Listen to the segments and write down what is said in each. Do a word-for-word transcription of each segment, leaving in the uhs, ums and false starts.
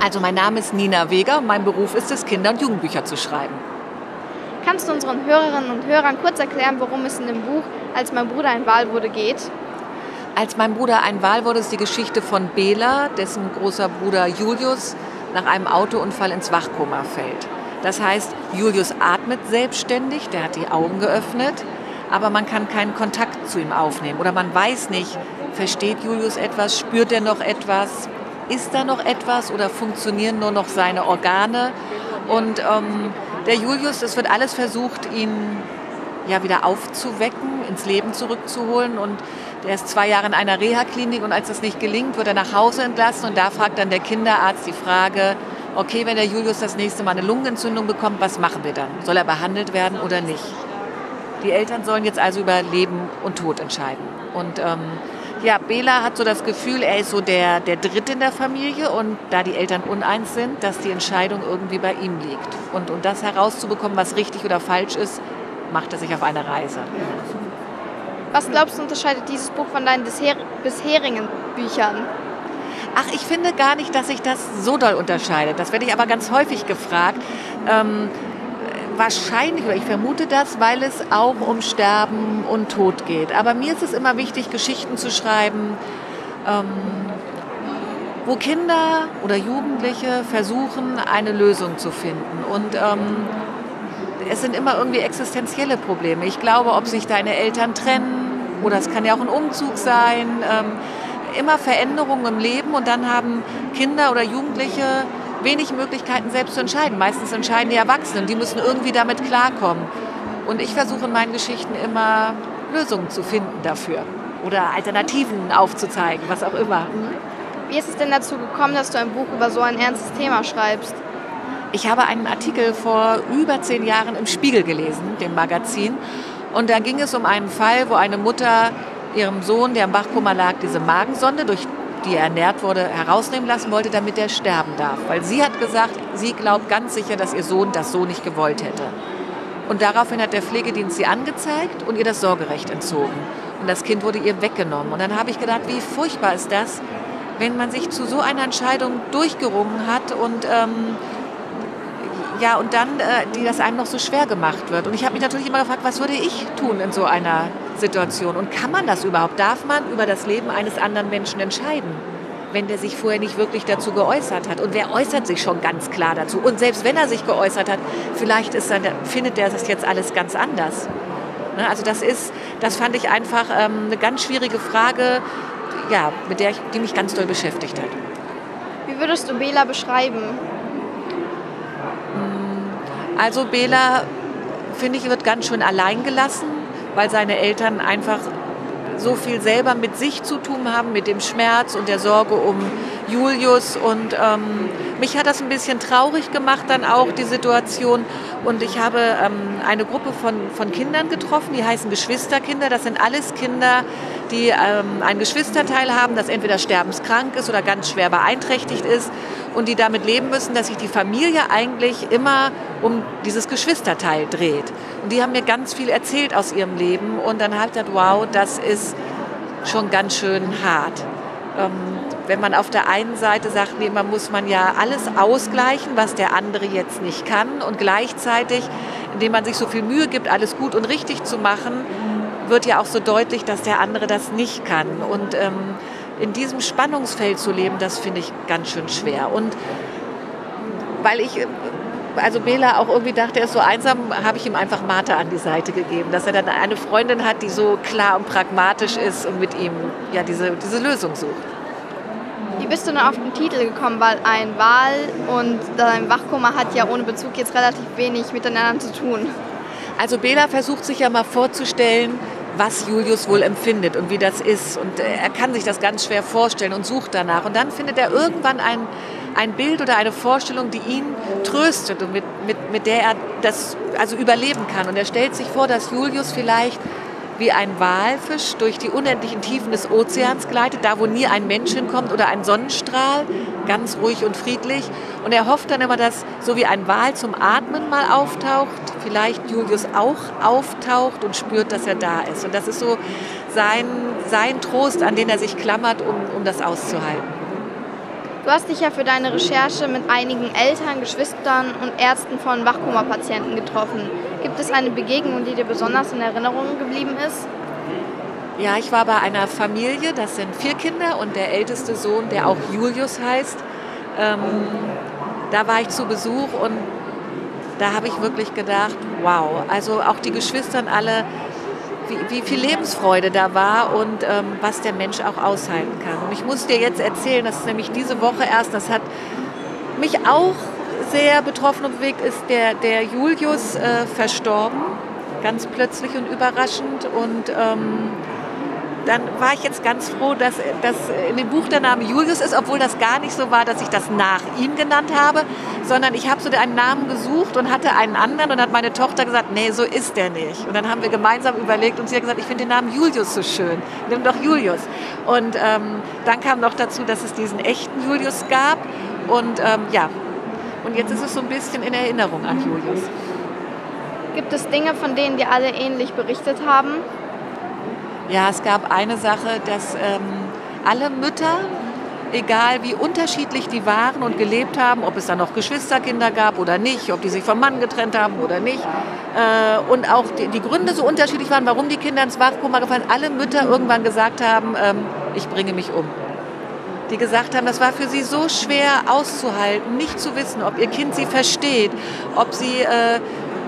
Also mein Name ist Nina Weger und mein Beruf ist es, Kinder- und Jugendbücher zu schreiben. Kannst du unseren Hörerinnen und Hörern kurz erklären, worum es in dem Buch Als mein Bruder ein Wal wurde geht? Als mein Bruder ein Wal wurde, ist die Geschichte von Bela, dessen großer Bruder Julius nach einem Autounfall ins Wachkoma fällt. Das heißt, Julius atmet selbstständig, der hat die Augen geöffnet, aber man kann keinen Kontakt zu ihm aufnehmen. Oder man weiß nicht, versteht Julius etwas, spürt er noch etwas, ist da noch etwas oder funktionieren nur noch seine Organe? Und ähm, der Julius, es wird alles versucht, ihn ja wieder aufzuwecken, ins Leben zurückzuholen. Und der ist zwei Jahre in einer Reha-Klinik und als das nicht gelingt, wird er nach Hause entlassen. Und da fragt dann der Kinderarzt die Frage, okay, wenn der Julius das nächste Mal eine Lungenentzündung bekommt, was machen wir dann? Soll er behandelt werden oder nicht? Die Eltern sollen jetzt also über Leben und Tod entscheiden. Und ähm, ja, Bela hat so das Gefühl, er ist so der, der Dritte in der Familie und da die Eltern uneins sind, dass die Entscheidung irgendwie bei ihm liegt. Und um das herauszubekommen, was richtig oder falsch ist, macht er sich auf eine Reise. Was glaubst du, unterscheidet dieses Buch von deinen bisher, bisherigen Büchern? Ach, ich finde gar nicht, dass sich das so doll unterscheidet. Das werde ich aber ganz häufig gefragt. Ähm, wahrscheinlich, oder ich vermute das, weil es auch um Sterben und Tod geht. Aber mir ist es immer wichtig, Geschichten zu schreiben, ähm, wo Kinder oder Jugendliche versuchen, eine Lösung zu finden. Und ähm, es sind immer irgendwie existenzielle Probleme. Ich glaube, ob sich deine Eltern trennen oder es kann ja auch ein Umzug sein, ähm, immer Veränderungen im Leben und dann haben Kinder oder Jugendliche wenig Möglichkeiten selbst zu entscheiden. Meistens entscheiden die Erwachsenen, die müssen irgendwie damit klarkommen. Und ich versuche in meinen Geschichten immer Lösungen zu finden dafür oder Alternativen aufzuzeigen, was auch immer. Wie ist es denn dazu gekommen, dass du ein Buch über so ein ernstes Thema schreibst? Ich habe einen Artikel vor über zehn Jahren im Spiegel gelesen, dem Magazin. Und da ging es um einen Fall, wo eine Mutter ihrem Sohn, der im Wachkoma lag, diese Magensonde, durch die er ernährt wurde, herausnehmen lassen wollte, damit er sterben darf. Weil sie hat gesagt, sie glaubt ganz sicher, dass ihr Sohn das so nicht gewollt hätte. Und daraufhin hat der Pflegedienst sie angezeigt und ihr das Sorgerecht entzogen. Und das Kind wurde ihr weggenommen. Und dann habe ich gedacht, wie furchtbar ist das, wenn man sich zu so einer Entscheidung durchgerungen hat und ähm, ja, und dann, äh, die das einem noch so schwer gemacht wird. Und ich habe mich natürlich immer gefragt, was würde ich tun in so einer Situation? Und kann man das überhaupt? Darf man über das Leben eines anderen Menschen entscheiden, wenn der sich vorher nicht wirklich dazu geäußert hat? Und wer äußert sich schon ganz klar dazu? Und selbst wenn er sich geäußert hat, vielleicht ist dann, findet der das jetzt alles ganz anders. Ne? Also das ist, das fand ich einfach ähm, eine ganz schwierige Frage, ja, mit der ich, die mich ganz doll beschäftigt hat. Wie würdest du Bela beschreiben? Also Bela, finde ich, wird ganz schön allein gelassen, weil seine Eltern einfach so viel selber mit sich zu tun haben, mit dem Schmerz und der Sorge um Julius. Und ähm, mich hat das ein bisschen traurig gemacht dann auch, die Situation. Und ich habe ähm, eine Gruppe von, von Kindern getroffen, die heißen Geschwisterkinder. Das sind alles Kinder, die ähm, ein Geschwisterteil haben, das entweder sterbenskrank ist oder ganz schwer beeinträchtigt ist und die damit leben müssen, dass sich die Familie eigentlich immer um dieses Geschwisterteil dreht. Und die haben mir ganz viel erzählt aus ihrem Leben und dann habe ich gedacht, wow, das ist schon ganz schön hart. Ähm, wenn man auf der einen Seite sagt, nee, man muss man ja alles ausgleichen, was der andere jetzt nicht kann und gleichzeitig, indem man sich so viel Mühe gibt, alles gut und richtig zu machen, wird ja auch so deutlich, dass der andere das nicht kann. Und ähm, in diesem Spannungsfeld zu leben, das finde ich ganz schön schwer. Und weil ich, also Bela auch irgendwie dachte, er ist so einsam, habe ich ihm einfach Martha an die Seite gegeben, dass er dann eine Freundin hat, die so klar und pragmatisch ist und mit ihm ja diese, diese Lösung sucht. Wie bist du denn auf den Titel gekommen? Weil ein Wal und ein Wachkoma hat ja ohne Bezug jetzt relativ wenig miteinander zu tun. Also Bela versucht sich ja mal vorzustellen, was Julius wohl empfindet und wie das ist. Und er kann sich das ganz schwer vorstellen und sucht danach. Und dann findet er irgendwann ein, ein Bild oder eine Vorstellung, die ihn tröstet und mit, mit, mit der er das also überleben kann. Und er stellt sich vor, dass Julius vielleicht wie ein Walfisch durch die unendlichen Tiefen des Ozeans gleitet, da wo nie ein Mensch hinkommt oder ein Sonnenstrahl, ganz ruhig und friedlich. Und er hofft dann immer, dass so wie ein Wal zum Atmen mal auftaucht, vielleicht Julius auch auftaucht und spürt, dass er da ist. Und das ist so sein, sein Trost, an den er sich klammert, um, um das auszuhalten. Du hast dich ja für deine Recherche mit einigen Eltern, Geschwistern und Ärzten von Wachkoma-Patienten getroffen. Gibt es eine Begegnung, die dir besonders in Erinnerung geblieben ist? Ja, ich war bei einer Familie, das sind vier Kinder und der älteste Sohn, der auch Julius heißt. Ähm, da war ich zu Besuch und da habe ich wirklich gedacht, wow, also auch die Geschwistern alle, wie, wie viel Lebensfreude da war und ähm, was der Mensch auch aushalten kann. Und ich muss dir jetzt erzählen, das ist nämlich diese Woche erst, das hat mich auch sehr betroffen und bewegt, ist der, der Julius äh, verstorben, ganz plötzlich und überraschend. Und ähm, dann war ich jetzt ganz froh, dass, dass in dem Buch der Name Julius ist, obwohl das gar nicht so war, dass ich das nach ihm genannt habe, sondern ich habe so einen Namen gesucht und hatte einen anderen und hat meine Tochter gesagt, nee, so ist der nicht. Und dann haben wir gemeinsam überlegt und sie hat gesagt, ich finde den Namen Julius so schön, nimm doch Julius. Und ähm, dann kam noch dazu, dass es diesen echten Julius gab und ähm, ja, und jetzt ist es so ein bisschen in Erinnerung an Julius. Gibt es Dinge, von denen die alle ähnlich berichtet haben? Ja, es gab eine Sache, dass ähm, alle Mütter, egal wie unterschiedlich die waren und gelebt haben, ob es dann noch Geschwisterkinder gab oder nicht, ob die sich vom Mann getrennt haben oder nicht, äh, und auch die, die Gründe so unterschiedlich waren, warum die Kinder ins Wachkoma gefallen sind, alle Mütter irgendwann gesagt haben, ähm, ich bringe mich um. Die gesagt haben, das war für sie so schwer auszuhalten, nicht zu wissen, ob ihr Kind sie versteht, ob sie... Äh,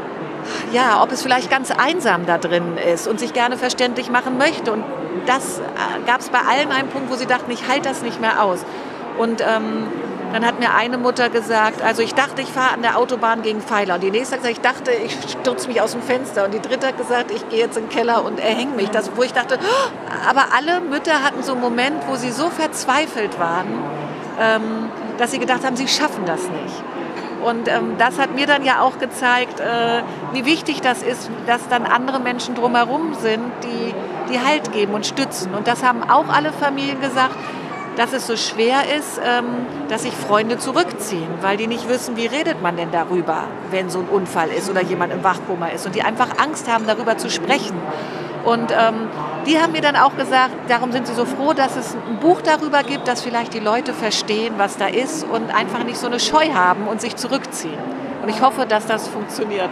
ja, ob es vielleicht ganz einsam da drin ist und sich gerne verständlich machen möchte. Und das gab es bei allen einen Punkt, wo sie dachten, ich halte das nicht mehr aus. Und ähm, dann hat mir eine Mutter gesagt, also ich dachte, ich fahre an der Autobahn gegen Pfeiler. Und die nächste hat gesagt, ich dachte, ich stürze mich aus dem Fenster. Und die dritte hat gesagt, ich gehe jetzt in den Keller und erhänge mich. Das, wo ich dachte, oh, aber alle Mütter hatten so einen Moment, wo sie so verzweifelt waren, ähm, dass sie gedacht haben, sie schaffen das nicht. Und ähm, das hat mir dann ja auch gezeigt, äh, wie wichtig das ist, dass dann andere Menschen drumherum sind, die, die Halt geben und stützen. Und das haben auch alle Familien gesagt, dass es so schwer ist, ähm, dass sich Freunde zurückziehen, weil die nicht wissen, wie redet man denn darüber, wenn so ein Unfall ist oder jemand im Wachkoma ist. Und die einfach Angst haben, darüber zu sprechen. Und ähm, die haben mir dann auch gesagt, darum sind sie so froh, dass es ein Buch darüber gibt, dass vielleicht die Leute verstehen, was da ist und einfach nicht so eine Scheu haben und sich zurückziehen. Und ich hoffe, dass das funktioniert.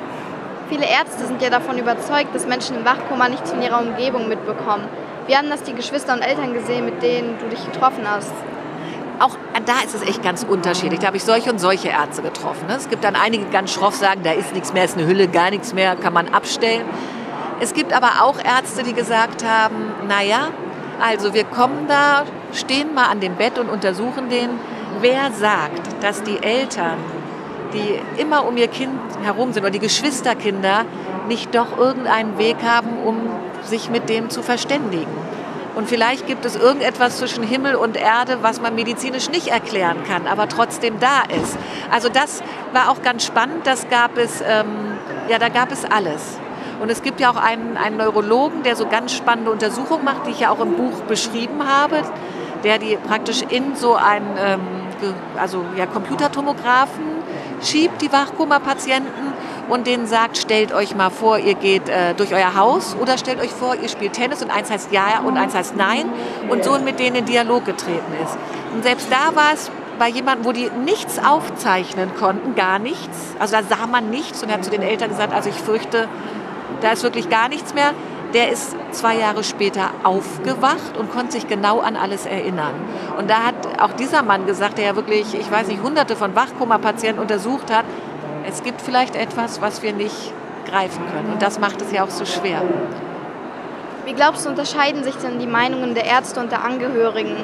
Viele Ärzte sind ja davon überzeugt, dass Menschen im Wachkoma nichts von ihrer Umgebung mitbekommen. Wie haben das die Geschwister und Eltern gesehen, mit denen du dich getroffen hast? Auch da ist es echt ganz unterschiedlich. Da habe ich solche und solche Ärzte getroffen. Es gibt dann einige, die ganz schroff sagen, da ist nichts mehr, ist eine Hülle, gar nichts mehr, kann man abstellen. Es gibt aber auch Ärzte, die gesagt haben, naja, also wir kommen da, stehen mal an dem Bett und untersuchen den. Wer sagt, dass die Eltern, die immer um ihr Kind herum sind, oder die Geschwisterkinder, nicht doch irgendeinen Weg haben, um sich mit dem zu verständigen? Und vielleicht gibt es irgendetwas zwischen Himmel und Erde, was man medizinisch nicht erklären kann, aber trotzdem da ist. Also das war auch ganz spannend, das gab es, ähm, ja, da gab es alles. Und es gibt ja auch einen, einen Neurologen, der so ganz spannende Untersuchungen macht, die ich ja auch im Buch beschrieben habe, der die praktisch in so einen ähm, also, ja, Computertomographen schiebt, die Wachkoma-Patienten, und denen sagt, stellt euch mal vor, ihr geht äh, durch euer Haus oder stellt euch vor, ihr spielt Tennis und eins heißt ja und eins heißt nein und so mit denen in Dialog getreten ist. Und selbst da war es bei jemandem, wo die nichts aufzeichnen konnten, gar nichts, also da sah man nichts, und er hat zu den Eltern gesagt, also ich fürchte, da ist wirklich gar nichts mehr. Der ist zwei Jahre später aufgewacht und konnte sich genau an alles erinnern. Und da hat auch dieser Mann gesagt, der ja wirklich, ich weiß nicht, hunderte von Wachkoma-Patienten untersucht hat, es gibt vielleicht etwas, was wir nicht greifen können. Und das macht es ja auch so schwer. Wie glaubst du, unterscheiden sich denn die Meinungen der Ärzte und der Angehörigen?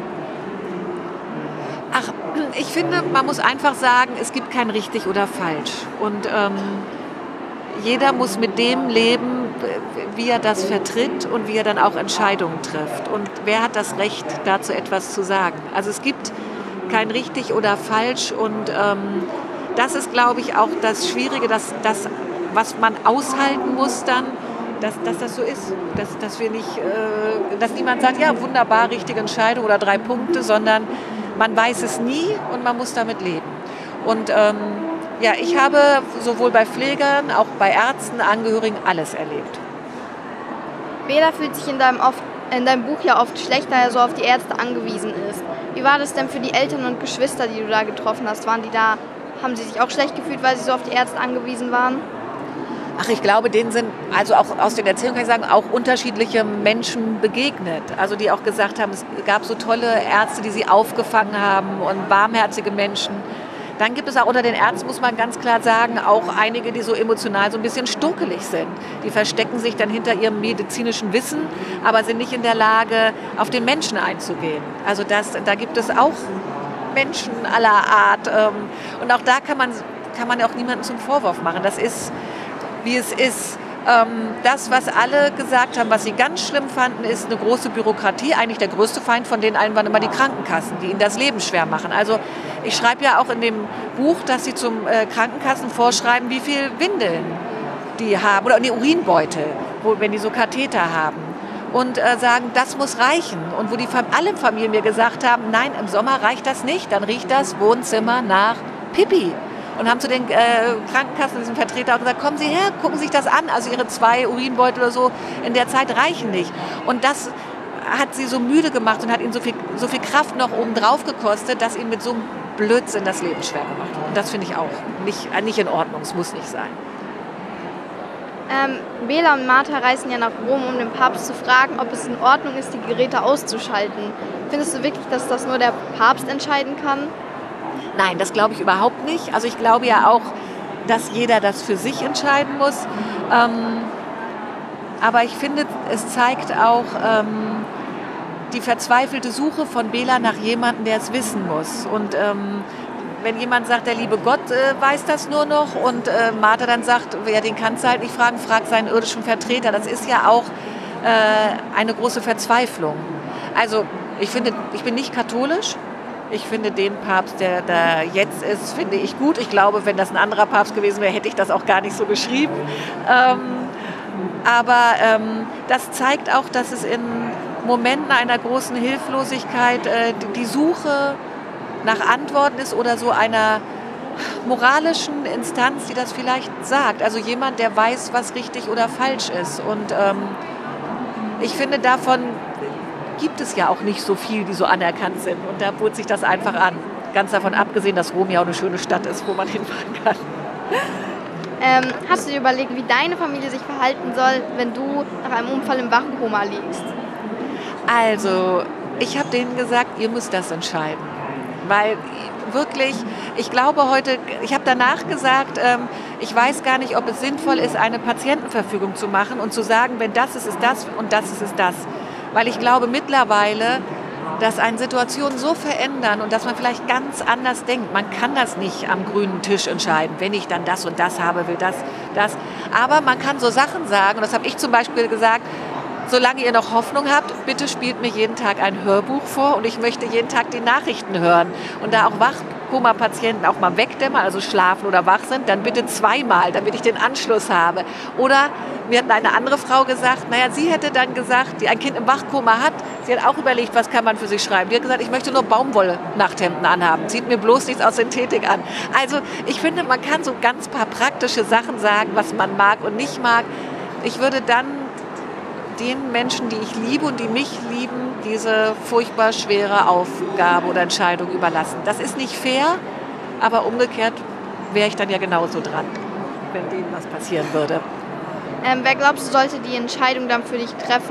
Ach, ich finde, man muss einfach sagen, es gibt kein richtig oder falsch. Und ähm, jeder muss mit dem leben, wie er das vertritt und wie er dann auch Entscheidungen trifft. Und wer hat das Recht, dazu etwas zu sagen? Also es gibt kein richtig oder falsch. Und ähm, das ist, glaube ich, auch das Schwierige, dass das, was man aushalten muss dann, dass, dass das so ist. Dass, dass, wir nicht, äh, dass niemand sagt, ja, wunderbar, richtige Entscheidung oder drei Punkte, sondern man weiß es nie und man muss damit leben. Und ähm, ja, ich habe sowohl bei Pflegern, auch bei Ärzten, Angehörigen alles erlebt. Bela fühlt sich in deinem, oft, in deinem Buch ja oft schlecht, da er so auf die Ärzte angewiesen ist. Wie war das denn für die Eltern und Geschwister, die du da getroffen hast? Waren die da, haben sie sich auch schlecht gefühlt, weil sie so auf die Ärzte angewiesen waren? Ach, ich glaube, denen sind, also auch aus den Erzählungen kann ich sagen, auch unterschiedliche Menschen begegnet. Also die auch gesagt haben, es gab so tolle Ärzte, die sie aufgefangen haben und warmherzige Menschen. Dann gibt es auch unter den Ärzten, muss man ganz klar sagen, auch einige, die so emotional so ein bisschen stuckelig sind. Die verstecken sich dann hinter ihrem medizinischen Wissen, aber sind nicht in der Lage, auf den Menschen einzugehen. Also das, da gibt es auch Menschen aller Art. Und auch da kann man, kann man auch niemanden zum Vorwurf machen. Das ist, wie es ist. Das, was alle gesagt haben, was sie ganz schlimm fanden, ist eine große Bürokratie. Eigentlich der größte Feind von denen allen waren immer die Krankenkassen, die ihnen das Leben schwer machen. Also ich schreibe ja auch in dem Buch, dass sie zum äh, Krankenkassen vorschreiben, wie viel Windeln die haben oder die Urinbeutel, wo, wenn die so Katheter haben. Und äh, sagen, das muss reichen. Und wo die alle Familien mir gesagt haben, nein, im Sommer reicht das nicht, dann riecht das Wohnzimmer nach Pipi. Und haben zu den äh, Krankenkassen, diesen Vertreter auch gesagt, kommen Sie her, gucken Sie sich das an. Also Ihre zwei Urinbeutel oder so in der Zeit reichen nicht. Und das hat sie so müde gemacht und hat ihnen so viel, so viel Kraft noch oben drauf gekostet, dass ihnen mit so einem Blödsinn das Leben schwer gemacht wird. Und das finde ich auch nicht, nicht in Ordnung, es muss nicht sein. Ähm, Bela und Martha reisen ja nach Rom, um den Papst zu fragen, ob es in Ordnung ist, die Geräte auszuschalten. Findest du wirklich, dass das nur der Papst entscheiden kann? Nein, das glaube ich überhaupt nicht. Also ich glaube ja auch, dass jeder das für sich entscheiden muss. Ähm, aber ich finde, es zeigt auch ähm, die verzweifelte Suche von Bela nach jemandem, der es wissen muss. Und ähm, wenn jemand sagt, der liebe Gott äh, weiß das nur noch und äh, Martha dann sagt, ja, den kannst du halt nicht fragen, frag seinen irdischen Vertreter. Das ist ja auch äh, eine große Verzweiflung. Also ich finde, ich bin nicht katholisch. Ich finde den Papst, der da jetzt ist, finde ich gut. Ich glaube, wenn das ein anderer Papst gewesen wäre, hätte ich das auch gar nicht so geschrieben. Ähm, aber ähm, das zeigt auch, dass es in Momenten einer großen Hilflosigkeit äh, die Suche nach Antworten ist oder so einer moralischen Instanz, die das vielleicht sagt. Also jemand, der weiß, was richtig oder falsch ist. Und ähm, ich finde, davon gibt es ja auch nicht so viel, die so anerkannt sind. Und da bot sich das einfach an. Ganz davon abgesehen, dass Rom ja auch eine schöne Stadt ist, wo man hinfahren kann. Ähm, hast du dir überlegt, wie deine Familie sich verhalten soll, wenn du nach einem Unfall im Wachkoma liegst? Also, ich habe denen gesagt, ihr müsst das entscheiden. Weil wirklich, ich glaube heute, ich habe danach gesagt, ähm, ich weiß gar nicht, ob es sinnvoll ist, eine Patientenverfügung zu machen und zu sagen, wenn das ist, ist das und das ist, ist das. Weil ich glaube mittlerweile, dass eine Situation so verändern und dass man vielleicht ganz anders denkt. Man kann das nicht am grünen Tisch entscheiden, wenn ich dann das und das habe, will das, das. Aber man kann so Sachen sagen, und das habe ich zum Beispiel gesagt, solange ihr noch Hoffnung habt, bitte spielt mir jeden Tag ein Hörbuch vor und ich möchte jeden Tag die Nachrichten hören. Und da auch Wachkoma-Patienten auch mal wegdämmern, also schlafen oder wach sind, dann bitte zweimal, damit ich den Anschluss habe. Oder mir hat eine andere Frau gesagt, naja, sie hätte dann gesagt, die ein Kind im Wachkoma hat, sie hat auch überlegt, was kann man für sich schreiben. Die hat gesagt, ich möchte nur Baumwolle-Nachthemden anhaben, zieht mir bloß nichts aus Synthetik an. Also ich finde, man kann so ganz paar praktische Sachen sagen, was man mag und nicht mag. Ich würde dann den Menschen, die ich liebe und die mich lieben, diese furchtbar schwere Aufgabe oder Entscheidung überlassen. Das ist nicht fair, aber umgekehrt wäre ich dann ja genauso dran, wenn denen was passieren würde. Ähm, wer glaubst du, sollte die Entscheidung dann für dich treffen?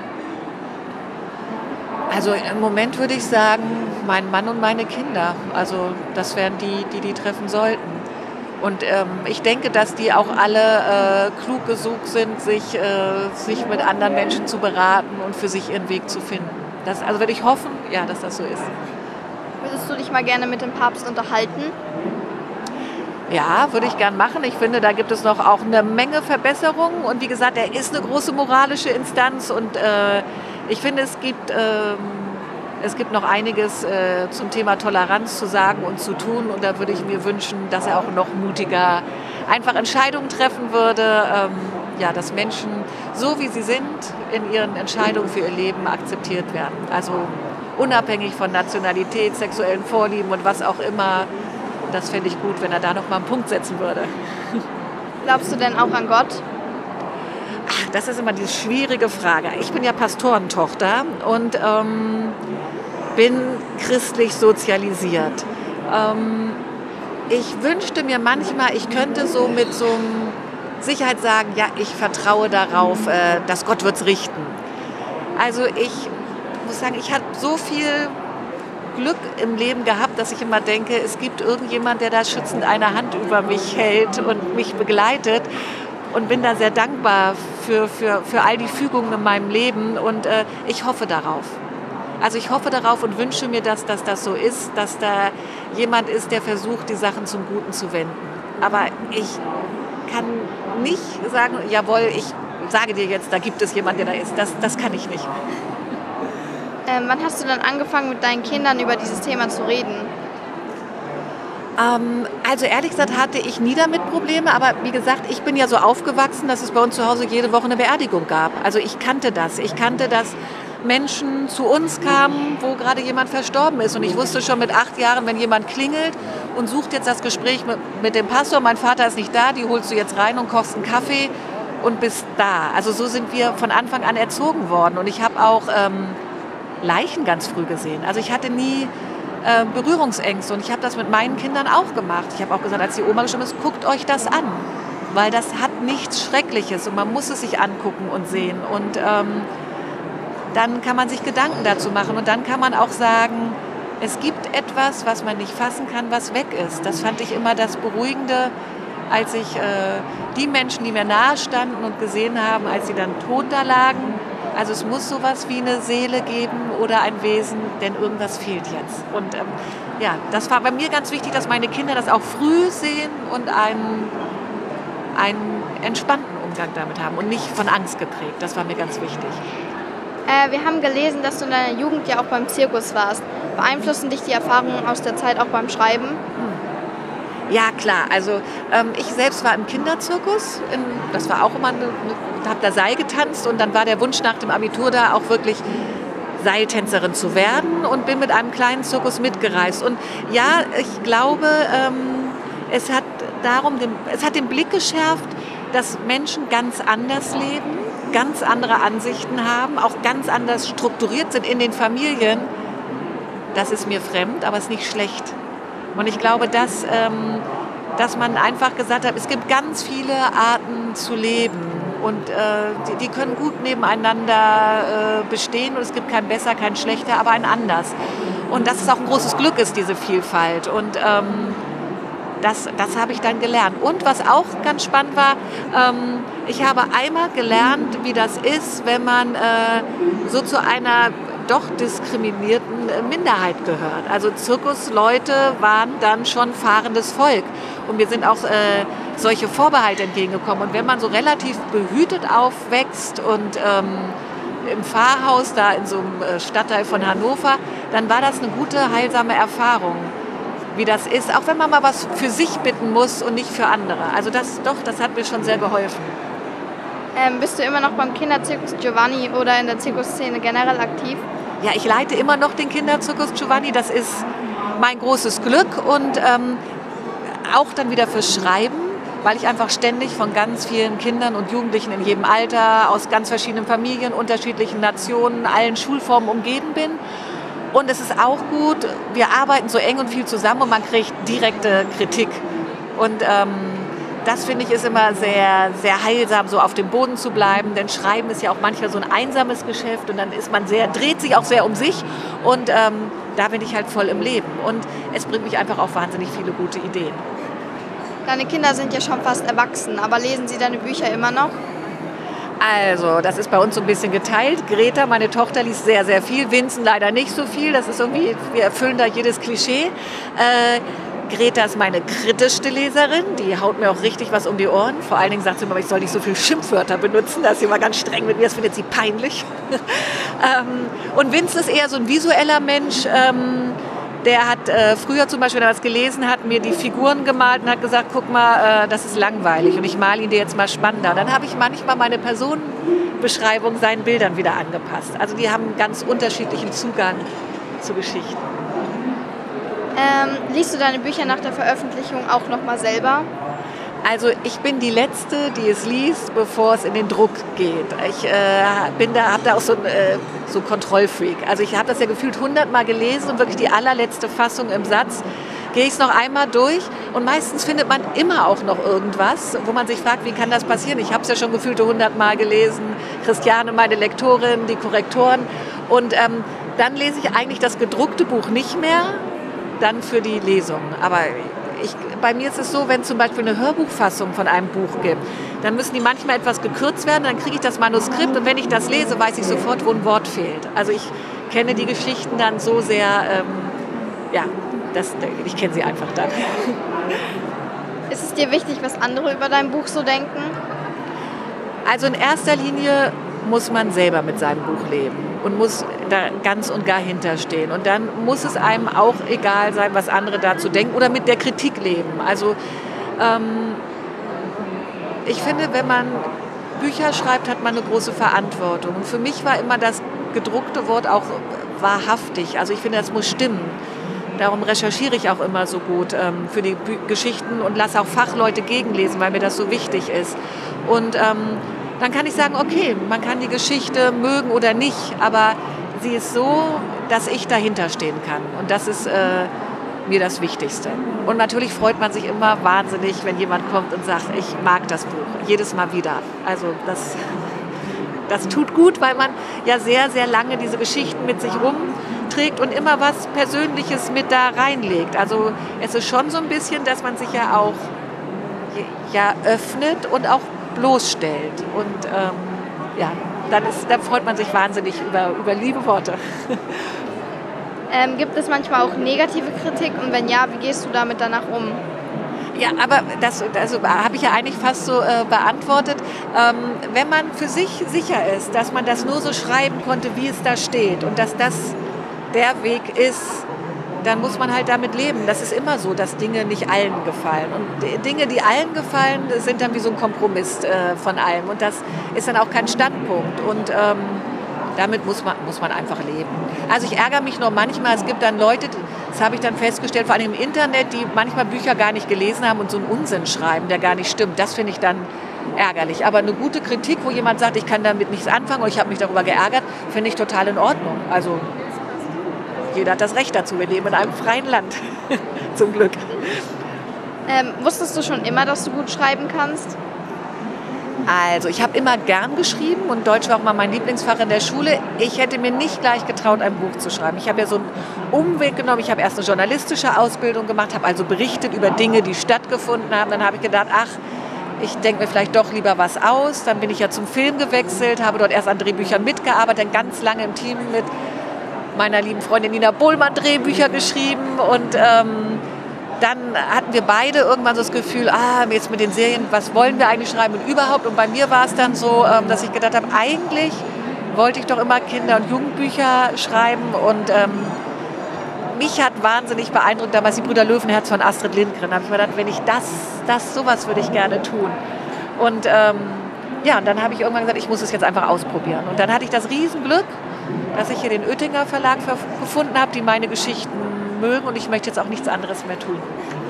Also im Moment würde ich sagen, mein Mann und meine Kinder. Also das wären die, die die treffen sollten. Und ähm, ich denke, dass die auch alle äh, klug genug sind, sich, äh, sich mit anderen Menschen zu beraten und für sich ihren Weg zu finden. Das, also würde ich hoffen, ja, dass das so ist. Würdest du dich mal gerne mit dem Papst unterhalten? Ja, würde ich gern machen. Ich finde, da gibt es noch auch eine Menge Verbesserungen. Und wie gesagt, er ist eine große moralische Instanz. Und äh, ich finde, es gibt, äh, es gibt noch einiges äh, zum Thema Toleranz zu sagen und zu tun. Und da würde ich mir wünschen, dass er auch noch mutiger einfach Entscheidungen treffen würde. Ähm, ja, dass Menschen, so wie sie sind, in ihren Entscheidungen für ihr Leben akzeptiert werden. Also unabhängig von Nationalität, sexuellen Vorlieben und was auch immer. Das fände ich gut, wenn er da noch mal einen Punkt setzen würde. Glaubst du denn auch an Gott? Ach, das ist immer die schwierige Frage. Ich bin ja Pastorentochter und ähm, bin christlich sozialisiert. Ähm, ich wünschte mir manchmal, ich könnte so mit so einem Sicherheit sagen, ja, ich vertraue darauf, äh, dass Gott wird's richten. Also ich muss sagen, ich habe so viel Glück im Leben gehabt, dass ich immer denke, es gibt irgendjemand, der da schützend eine Hand über mich hält und mich begleitet. Und bin da sehr dankbar für, für, für all die Fügungen in meinem Leben und äh, ich hoffe darauf. Also ich hoffe darauf und wünsche mir, dass, dass das so ist, dass da jemand ist, der versucht, die Sachen zum Guten zu wenden. Aber ich kann nicht sagen, jawohl, ich sage dir jetzt, da gibt es jemanden, der da ist. Das, das kann ich nicht. Ähm, wann hast du dann angefangen, mit deinen Kindern über dieses Thema zu reden? Ähm, also ehrlich gesagt hatte ich nie damit Probleme, aber wie gesagt, ich bin ja so aufgewachsen, dass es bei uns zu Hause jede Woche eine Beerdigung gab. Also ich kannte das. Ich kannte, dass Menschen zu uns kamen, wo gerade jemand verstorben ist. Und ich wusste schon mit acht Jahren, wenn jemand klingelt und sucht jetzt das Gespräch mit, mit dem Pastor, mein Vater ist nicht da, die holst du jetzt rein und kochst einen Kaffee und bist da. Also so sind wir von Anfang an erzogen worden. Und ich habe auch ähm, Leichen ganz früh gesehen. Also ich hatte nie äh, Berührungsängste und ich habe das mit meinen Kindern auch gemacht. Ich habe auch gesagt, als die Oma gestorben ist, guckt euch das an. Weil das hat nichts Schreckliches und man muss es sich angucken und sehen. Und ähm, dann kann man sich Gedanken dazu machen und dann kann man auch sagen, es gibt etwas, was man nicht fassen kann, was weg ist. Das fand ich immer das Beruhigende, als ich äh, die Menschen, die mir nahe standen und gesehen haben, als sie dann tot da lagen. Also es muss sowas wie eine Seele geben oder ein Wesen, denn irgendwas fehlt jetzt. Und ähm, ja, das war bei mir ganz wichtig, dass meine Kinder das auch früh sehen und einen, einen entspannten Umgang damit haben und nicht von Angst geprägt. Das war mir ganz wichtig. Äh, wir haben gelesen, dass du in deiner Jugend ja auch beim Zirkus warst. Beeinflussen dich die Erfahrungen aus der Zeit auch beim Schreiben? Ja, klar. Also ähm, ich selbst war im Kinderzirkus. In, das war auch immer, eine, eine, habe da Seil getanzt und dann war der Wunsch nach dem Abitur da auch wirklich Seiltänzerin zu werden und bin mit einem kleinen Zirkus mitgereist. Und ja, ich glaube, ähm, es hat darum, den, es hat den Blick geschärft, dass Menschen ganz anders leben, ganz andere Ansichten haben, auch ganz anders strukturiert sind in den Familien. Das ist mir fremd, aber es ist nicht schlecht. Und ich glaube, dass, ähm, dass man einfach gesagt hat, es gibt ganz viele Arten zu leben und äh, die, die können gut nebeneinander äh, bestehen und es gibt kein besser, kein schlechter, aber ein anders. Und dass es auch ein großes Glück ist, diese Vielfalt. Und ähm, Das, das habe ich dann gelernt. Und was auch ganz spannend war, ähm, ich habe einmal gelernt, wie das ist, wenn man äh, so zu einer doch diskriminierten Minderheit gehört. Also Zirkusleute waren dann schon fahrendes Volk. Und mir sind auch äh, solche Vorbehalte entgegengekommen. Und wenn man so relativ behütet aufwächst und ähm, im Pfarrhaus da in so einem Stadtteil von Hannover, dann war das eine gute, heilsame Erfahrung, wie das ist, auch wenn man mal was für sich bitten muss und nicht für andere. Also das doch, das hat mir schon sehr geholfen. Ähm, bist du immer noch beim Kinderzirkus Giovanni oder in der Zirkusszene generell aktiv? Ja, ich leite immer noch den Kinderzirkus Giovanni. Das ist mein großes Glück und ähm, auch dann wieder fürs Schreiben, weil ich einfach ständig von ganz vielen Kindern und Jugendlichen in jedem Alter, aus ganz verschiedenen Familien, unterschiedlichen Nationen, allen Schulformen umgeben bin. Und es ist auch gut, wir arbeiten so eng und viel zusammen und man kriegt direkte Kritik. Und ähm, das finde ich ist immer sehr, sehr heilsam, so auf dem Boden zu bleiben. Denn Schreiben ist ja auch manchmal so ein einsames Geschäft und dann ist man sehr, dreht sich auch sehr um sich. Und ähm, da bin ich halt voll im Leben. Und es bringt mich einfach auch wahnsinnig viele gute Ideen. Deine Kinder sind ja schon fast erwachsen, aber lesen sie deine Bücher immer noch? Also, das ist bei uns so ein bisschen geteilt. Greta, meine Tochter, liest sehr, sehr viel. Vincent leider nicht so viel. Das ist irgendwie, wir erfüllen da jedes Klischee. Äh, Greta ist meine kritischste Leserin. Die haut mir auch richtig was um die Ohren. Vor allen Dingen sagt sie immer, ich soll nicht so viel Schimpfwörter benutzen. Da ist sie immer ganz streng mit mir. Das findet sie peinlich. ähm, und Vincent ist eher so ein visueller Mensch. Ähm, Der hat äh, früher zum Beispiel, wenn er was gelesen hat, mir die Figuren gemalt und hat gesagt, guck mal, äh, das ist langweilig und ich male ihn dir jetzt mal spannender. Und dann habe ich manchmal meine Personenbeschreibung seinen Bildern wieder angepasst. Also die haben einen ganz unterschiedlichen Zugang zu Geschichten. Ähm, liest du deine Bücher nach der Veröffentlichung auch nochmal selber? Also ich bin die Letzte, die es liest, bevor es in den Druck geht. Ich äh, bin da, habe da auch so ein äh, so Kontrollfreak. Also ich habe das ja gefühlt hundertmal gelesen und wirklich die allerletzte Fassung im Satz gehe ich es noch einmal durch und meistens findet man immer auch noch irgendwas, wo man sich fragt, wie kann das passieren? Ich habe es ja schon gefühlte hundertmal gelesen, Christiane, meine Lektorin, die Korrektoren und ähm, dann lese ich eigentlich das gedruckte Buch nicht mehr, dann für die Lesung. Aber ich, bei mir ist es so, wenn zum Beispiel eine Hörbuchfassung von einem Buch gibt, dann müssen die manchmal etwas gekürzt werden, dann kriege ich das Manuskript und wenn ich das lese, weiß ich sofort, wo ein Wort fehlt. Also ich kenne die Geschichten dann so sehr, ähm, ja, das, ich kenne sie einfach dann. Ist es dir wichtig, was andere über dein Buch so denken? Also in erster Linie muss man selber mit seinem Buch leben und muss da ganz und gar hinterstehen. Und dann muss es einem auch egal sein, was andere dazu denken oder mit der Kritik leben. Also ähm, ich finde, wenn man Bücher schreibt, hat man eine große Verantwortung. Und für mich war immer das gedruckte Wort auch wahrhaftig. Also ich finde, das muss stimmen. Darum recherchiere ich auch immer so gut ähm, für die Bü- Geschichten und lasse auch Fachleute gegenlesen, weil mir das so wichtig ist. Und ähm, dann kann ich sagen, okay, man kann die Geschichte mögen oder nicht, aber sie ist so, dass ich dahinter stehen kann. Und das ist äh, mir das Wichtigste. Und natürlich freut man sich immer wahnsinnig, wenn jemand kommt und sagt, ich mag das Buch, jedes Mal wieder. Also das, das tut gut, weil man ja sehr, sehr lange diese Geschichten mit sich rumträgt und immer was Persönliches mit da reinlegt. Also es ist schon so ein bisschen, dass man sich ja auch ja, öffnet und auch bloßstellt. Und ähm, ja, dann, ist, dann freut man sich wahnsinnig über, über liebe Worte. Ähm, gibt es manchmal auch negative Kritik und wenn ja, wie gehst du damit danach um? Ja, aber das also, habe ich ja eigentlich fast so äh, beantwortet. Ähm, wenn man für sich sicher ist, dass man das nur so schreiben konnte, wie es da steht und dass das der Weg ist, dann muss man halt damit leben. Das ist immer so, dass Dinge nicht allen gefallen. Und Dinge, die allen gefallen, sind dann wie so ein Kompromiss äh, von allem. Und das ist dann auch kein Standpunkt. Und ähm, damit muss man, muss man einfach leben. Also ich ärgere mich nur manchmal, es gibt dann Leute, das habe ich dann festgestellt, vor allem im Internet, die manchmal Bücher gar nicht gelesen haben und so einen Unsinn schreiben, der gar nicht stimmt. Das finde ich dann ärgerlich. Aber eine gute Kritik, wo jemand sagt, ich kann damit nichts anfangen oder ich habe mich darüber geärgert, finde ich total in Ordnung. Also jeder hat das Recht dazu. Wir leben in einem freien Land, zum Glück. Ähm, wusstest du schon immer, dass du gut schreiben kannst? Also ich habe immer gern geschrieben und Deutsch war auch mal mein Lieblingsfach in der Schule. Ich hätte mir nicht gleich getraut, ein Buch zu schreiben. Ich habe ja so einen Umweg genommen. Ich habe erst eine journalistische Ausbildung gemacht, habe also berichtet über Dinge, die stattgefunden haben. Dann habe ich gedacht, ach, ich denke mir vielleicht doch lieber was aus. Dann bin ich ja zum Film gewechselt, habe dort erst an Drehbüchern mitgearbeitet, dann ganz lange im Team mit meiner lieben Freundin Nina Bohlmann Drehbücher geschrieben und ähm, dann hatten wir beide irgendwann so das Gefühl, ah, jetzt mit den Serien, was wollen wir eigentlich schreiben und überhaupt. Und bei mir war es dann so, ähm, dass ich gedacht habe, eigentlich wollte ich doch immer Kinder- und Jugendbücher schreiben und ähm, mich hat wahnsinnig beeindruckt damals die Brüder Löwenherz von Astrid Lindgren. Da habe ich mir gedacht, wenn ich das, das, sowas würde ich gerne tun. Und ähm, ja, und dann habe ich irgendwann gesagt, ich muss es jetzt einfach ausprobieren. Und dann hatte ich das Riesenglück, dass ich hier den Oettinger Verlag gefunden habe, die meine Geschichten mögen und ich möchte jetzt auch nichts anderes mehr tun.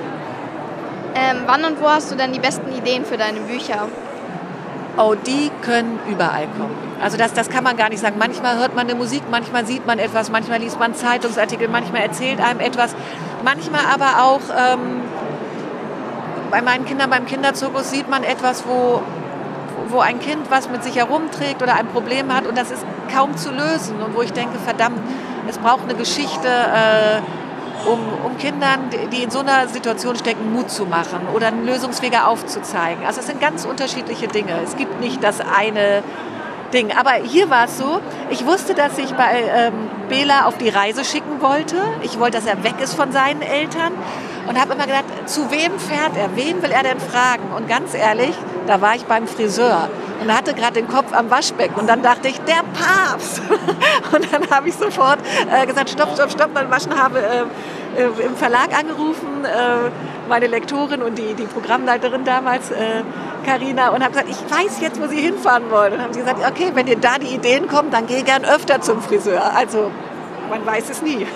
Ähm, wann und wo hast du denn die besten Ideen für deine Bücher? Oh, die können überall kommen. Also das, das kann man gar nicht sagen. Manchmal hört man eine Musik, manchmal sieht man etwas, manchmal liest man Zeitungsartikel, manchmal erzählt einem etwas. Manchmal aber auch ähm, bei meinen Kindern beim Kinderzirkus sieht man etwas, wo wo ein Kind was mit sich herumträgt oder ein Problem hat und das ist kaum zu lösen und wo ich denke, verdammt, es braucht eine Geschichte, äh, um, um Kindern, die in so einer Situation stecken, Mut zu machen oder einen Lösungswege aufzuzeigen. Also es sind ganz unterschiedliche Dinge. Es gibt nicht das eine Ding. Aber hier war es so, ich wusste, dass ich bei ähm, Bela auf die Reise schicken wollte. Ich wollte, dass er weg ist von seinen Eltern und habe immer gedacht, zu wem fährt er? Wen will er denn fragen? Und ganz ehrlich, da war ich beim Friseur und hatte gerade den Kopf am Waschbecken und dann dachte ich, der Papst! Und dann habe ich sofort äh, gesagt, stopp, stopp, stopp, beim Waschen, habe äh, äh, im Verlag angerufen, äh, meine Lektorin und die, die Programmleiterin damals, Carina, äh, und habe gesagt, ich weiß jetzt, wo Sie hinfahren wollen. Und dann haben sie gesagt, okay, wenn dir da die Ideen kommen, dann geh gern öfter zum Friseur. Also man weiß es nie.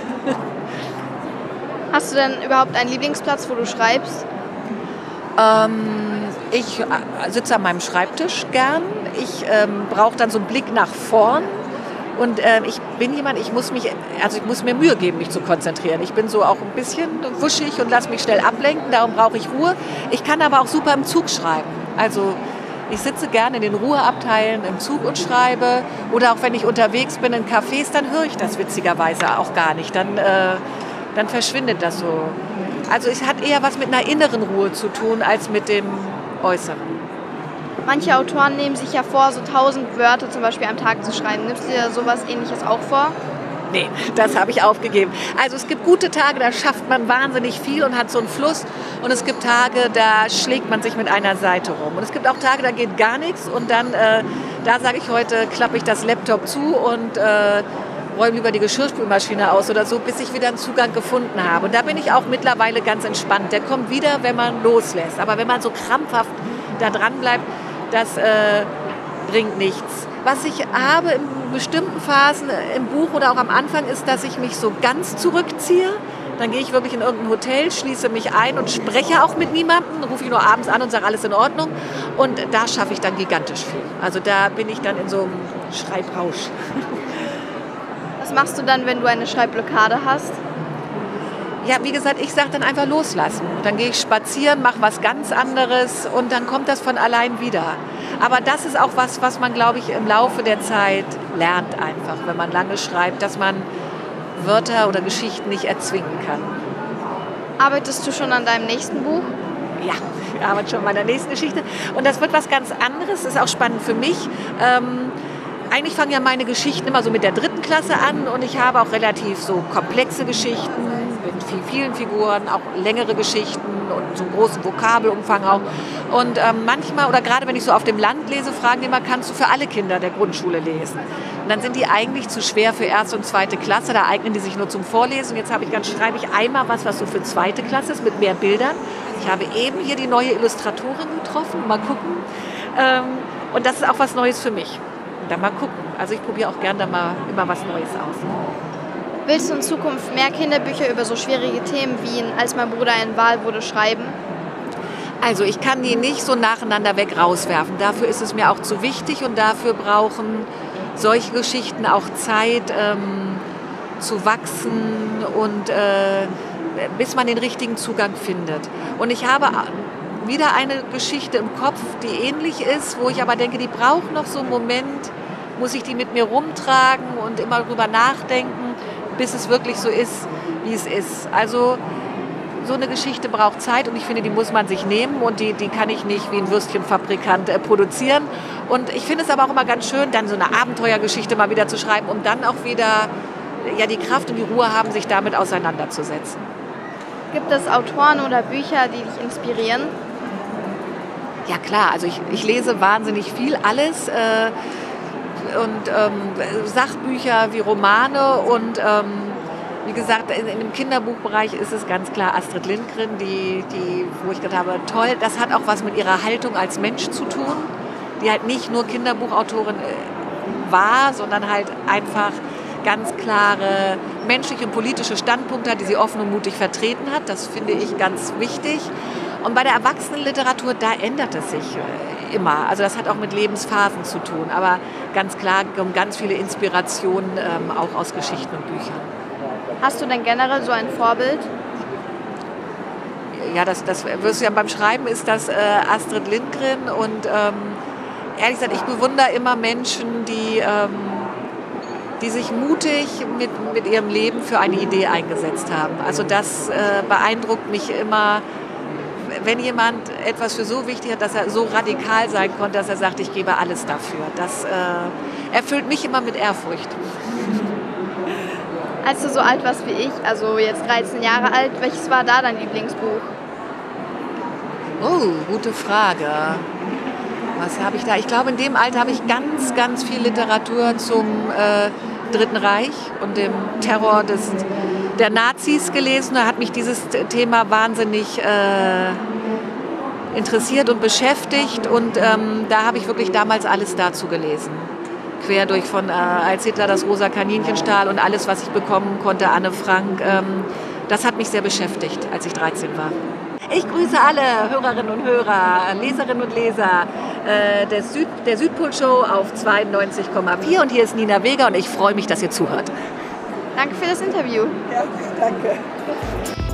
Hast du denn überhaupt einen Lieblingsplatz, wo du schreibst? Ähm, Ich äh, sitze an meinem Schreibtisch gern. Ich ähm, brauche dann so einen Blick nach vorn. Und äh, ich bin jemand, ich muss mich, also ich muss mir Mühe geben, mich zu konzentrieren. Ich bin so auch ein bisschen wuschig und lasse mich schnell ablenken, darum brauche ich Ruhe. Ich kann aber auch super im Zug schreiben. Also ich sitze gerne in den Ruheabteilen im Zug und schreibe. Oder auch wenn ich unterwegs bin in Cafés, dann höre ich das witzigerweise auch gar nicht. Dann, äh, dann verschwindet das so. Also es hat eher was mit einer inneren Ruhe zu tun, als mit dem Äußeren. Manche Autoren nehmen sich ja vor, so tausend Wörter zum Beispiel am Tag zu schreiben. Nimmst du dir sowas Ähnliches auch vor? Nee, das habe ich aufgegeben. Also es gibt gute Tage, da schafft man wahnsinnig viel und hat so einen Fluss. Und es gibt Tage, da schlägt man sich mit einer Seite rum. Und es gibt auch Tage, da geht gar nichts. Und dann, äh, da sage ich heute, klappe ich das Laptop zu und äh, räume lieber die Geschirrspülmaschine aus oder so, bis ich wieder einen Zugang gefunden habe. Und da bin ich auch mittlerweile ganz entspannt. Der kommt wieder, wenn man loslässt. Aber wenn man so krampfhaft da dran bleibt, das äh, bringt nichts. Was ich habe in bestimmten Phasen im Buch oder auch am Anfang ist, dass ich mich so ganz zurückziehe. Dann gehe ich wirklich in irgendein Hotel, schließe mich ein und spreche auch mit niemandem. Rufe ich nur abends an und sage, alles in Ordnung. Und da schaffe ich dann gigantisch viel. Also da bin ich dann in so einem Schreibrausch. Was machst du dann, wenn du eine Schreibblockade hast? Ja, wie gesagt, ich sage dann einfach loslassen. Dann gehe ich spazieren, mache was ganz anderes und dann kommt das von allein wieder. Aber das ist auch was, was man, glaube ich, im Laufe der Zeit lernt einfach, wenn man lange schreibt, dass man Wörter oder Geschichten nicht erzwingen kann. Arbeitest du schon an deinem nächsten Buch? Ja, ich arbeite schon an meiner nächsten Geschichte. Und das wird was ganz anderes, das ist auch spannend für mich. Ähm, eigentlich fangen ja meine Geschichten immer so mit der dritten Klasse an und ich habe auch relativ so komplexe Geschichten mit viel, vielen Figuren, auch längere Geschichten und so einen großen Vokabelumfang auch. Und ähm, manchmal, oder gerade wenn ich so auf dem Land lese, fragen die immer, kannst du für alle Kinder der Grundschule lesen? Und dann sind die eigentlich zu schwer für erste und zweite Klasse, da eignen die sich nur zum Vorlesen. Jetzt habe ich, ganz schreibe ich einmal was, was so für zweite Klasse ist, mit mehr Bildern. Ich habe eben hier die neue Illustratorin getroffen, mal gucken. Ähm, und das ist auch was Neues für mich. Dann mal gucken. Also ich probiere auch gerne da mal immer was Neues aus. Willst du in Zukunft mehr Kinderbücher über so schwierige Themen wie in Als mein Bruder in Wahl wurde schreiben? Also ich kann die nicht so nacheinander weg rauswerfen. Dafür ist es mir auch zu wichtig und dafür brauchen solche Geschichten auch Zeit ähm, zu wachsen und äh, bis man den richtigen Zugang findet. Und ich habe wieder eine Geschichte im Kopf, die ähnlich ist, wo ich aber denke, die braucht noch so einen Moment, muss ich die mit mir rumtragen und immer drüber nachdenken, bis es wirklich so ist, wie es ist. Also so eine Geschichte braucht Zeit und ich finde, die muss man sich nehmen und die, die kann ich nicht wie ein Würstchenfabrikant äh, produzieren. Und ich finde es aber auch immer ganz schön, dann so eine Abenteuergeschichte mal wieder zu schreiben, um dann auch wieder ja, die Kraft und die Ruhe haben, sich damit auseinanderzusetzen. Gibt es Autoren oder Bücher, die dich inspirieren? Ja klar, also ich, ich lese wahnsinnig viel, alles. Äh, und ähm, Sachbücher wie Romane und ähm, wie gesagt, in, in dem Kinderbuchbereich ist es ganz klar Astrid Lindgren, die, die, wo ich gedacht habe, toll, das hat auch was mit ihrer Haltung als Mensch zu tun, die halt nicht nur Kinderbuchautorin äh, war, sondern halt einfach ganz klare menschliche und politische Standpunkte hat, die sie offen und mutig vertreten hat. Das finde ich ganz wichtig. Und bei der Erwachsenenliteratur, da ändert es sich äh, immer. Also das hat auch mit Lebensphasen zu tun. Aber ganz klar kommen ganz viele Inspirationen ähm, auch aus Geschichten und Büchern. Hast du denn generell so ein Vorbild? Ja, das, das wirst du ja beim Schreiben, ist das äh, Astrid Lindgren. Und ähm, ehrlich gesagt, ich bewundere immer Menschen, die, ähm, die sich mutig mit, mit ihrem Leben für eine Idee eingesetzt haben. Also das äh, beeindruckt mich immer, wenn jemand etwas für so wichtig hat, dass er so radikal sein konnte, dass er sagt, ich gebe alles dafür. Das äh, erfüllt mich immer mit Ehrfurcht. Als du so alt warst wie ich, also jetzt dreizehn Jahre alt, welches war da dein Lieblingsbuch? Oh, gute Frage. Was habe ich da? Ich glaube, in dem Alter habe ich ganz, ganz viel Literatur zum äh, Dritten Reich und dem Terror des, der Nazis gelesen. Da hat mich dieses Thema wahnsinnig äh, interessiert und beschäftigt. Und ähm, da habe ich wirklich damals alles dazu gelesen. Quer durch von, äh, als Hitler das rosa Kaninchen stahl und alles, was ich bekommen konnte, Anne Frank. Ähm, das hat mich sehr beschäftigt, als ich dreizehn war. Ich grüße alle Hörerinnen und Hörer, Leserinnen und Leser äh, des Süd, der Südpol-Show auf zweiundneunzig Komma vier. Und hier ist Nina Weger und ich freue mich, dass ihr zuhört. Danke für das Interview. Ja, danke.